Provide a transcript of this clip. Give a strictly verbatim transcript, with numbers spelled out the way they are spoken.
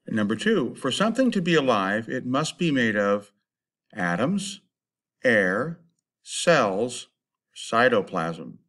And number two, for something to be alive, it must be made of atoms, air, cells, cytoplasm.